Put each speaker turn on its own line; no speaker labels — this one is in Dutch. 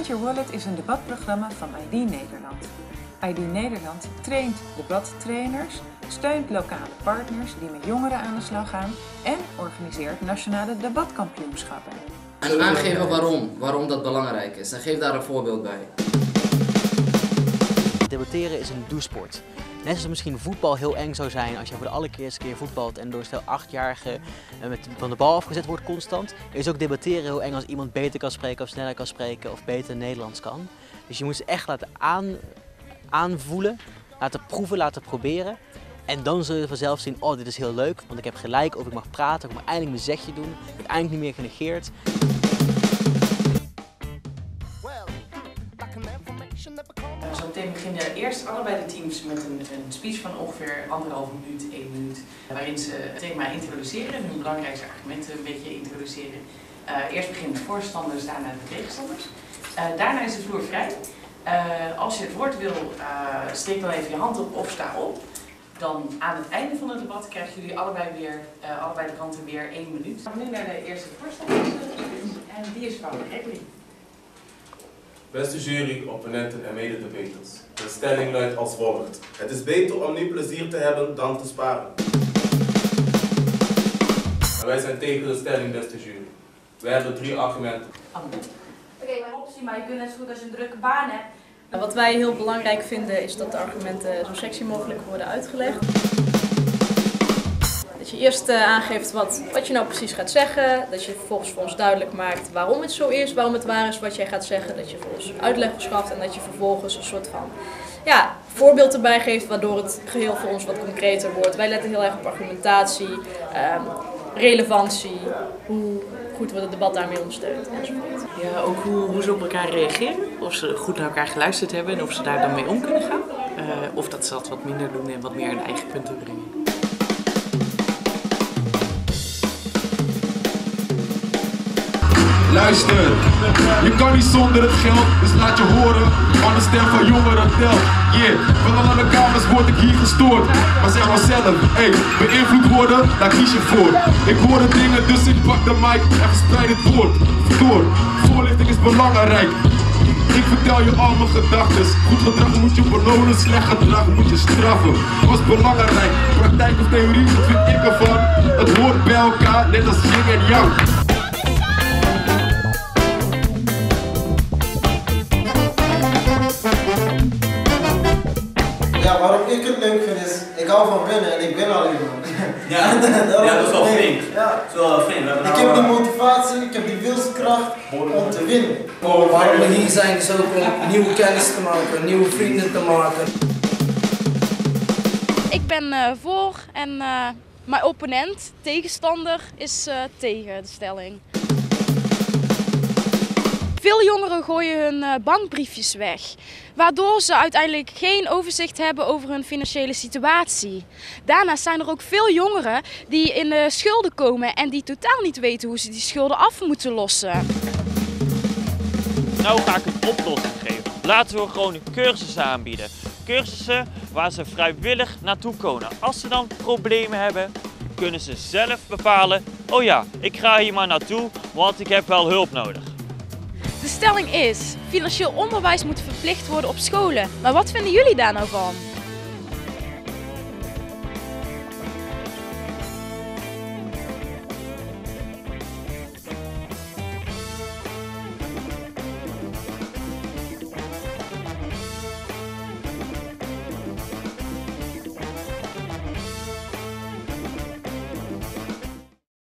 Your Wallet is een debatprogramma van ID Nederland. ID Nederland traint debattrainers, steunt lokale partners die met jongeren aan de slag gaan en organiseert nationale debatkampioenschappen.
En aangeven waarom dat belangrijk is. En geef daar een voorbeeld bij.
Debatteren is een doesport. Net zoals misschien voetbal heel eng zou zijn als je voor de allereerste keer voetbalt en door stel 8-jarigen van de bal afgezet wordt constant, is ook debatteren heel eng als iemand beter kan spreken of sneller kan spreken of beter Nederlands kan. Dus je moet ze echt laten aanvoelen, laten proeven, laten proberen. En dan zul je vanzelf zien, oh dit is heel leuk, want ik heb gelijk of ik mag praten, ik mag eindelijk mijn zegje doen, ik word eindelijk niet meer genegeerd.
Zometeen beginnen eerst allebei de teams met een speech van ongeveer 1,5 minuut, 1 minuut. Waarin ze het thema introduceren en hun belangrijkste argumenten een beetje introduceren. Eerst beginnen de voorstanders, daarna de tegenstanders. Daarna is de vloer vrij. Als je het woord wil, steek dan even je hand op of sta op. Dan aan het einde van het debat krijgen jullie allebei de kanten weer 1 minuut. We gaan nu naar de eerste voorstander en die is van Gregory.
Beste jury, opponenten en mededebaters. De stelling luidt als volgt. Het is beter om nu plezier te hebben dan te sparen. En wij zijn tegen de stelling, beste jury. Wij hebben 3 argumenten.
Oké, mijn optie, maar je kunt net zo goed als je een drukke baan hebt.
Wat wij heel belangrijk vinden is dat de argumenten zo sexy mogelijk worden uitgelegd. Dat je eerst aangeeft wat je nou precies gaat zeggen. Dat je vervolgens voor ons duidelijk maakt waarom het zo is, waarom het waar is wat jij gaat zeggen. Dat je voor ons uitleg verschaft en dat je vervolgens een soort van voorbeeld erbij geeft waardoor het geheel voor ons wat concreter wordt. Wij letten heel erg op argumentatie, relevantie, hoe goed wordt het debat daarmee ondersteund enzovoort.
Ja, ook hoe ze op elkaar reageren. Of ze goed naar elkaar geluisterd hebben en of ze daar dan mee om kunnen gaan. Of dat ze dat wat minder doen en wat meer hun eigen punten brengen.
Luister, je kan niet zonder het geld, dus laat je horen, van de stem van jongeren telt. Van alle kamers word ik hier gestoord, maar zeg maar zelf, beïnvloed worden, daar kies je voor. Ik hoor de dingen, dus ik pak de mic en verspreid het woord. Door, voorlichting is belangrijk. Ik vertel je al mijn gedachten. Goed gedrag moet je belonen, slecht gedrag moet je straffen. Dat is belangrijk, praktijk of theorie, wat vind ik ervan? Het hoort bij elkaar, net als yin en yang.
Ja, waarom ik het leuk vind is, ik hou van winnen en ik win al iemand.
Ja, dat is wel flink.
Ja.
Dat is wel flink.
Ik heb die motivatie, ik heb die wilskracht om te winnen.
Waarom we hier zijn is ook om nieuwe kennis te maken, nieuwe vrienden te maken.
Ik ben voor en mijn opponent, tegenstander, is tegen de stelling. Veel jongeren gooien hun bankbriefjes weg, waardoor ze uiteindelijk geen overzicht hebben over hun financiële situatie. Daarnaast zijn er ook veel jongeren die in de schulden komen en die totaal niet weten hoe ze die schulden af moeten lossen.
Nou ga ik een oplossing geven. Laten we gewoon cursussen aanbieden. Cursussen waar ze vrijwillig naartoe komen. Als ze dan problemen hebben, kunnen ze zelf bepalen, oh ja, ik ga hier maar naartoe, want ik heb wel hulp nodig.
De stelling is, financieel onderwijs moet verplicht worden op scholen. Maar wat vinden jullie daar nou van?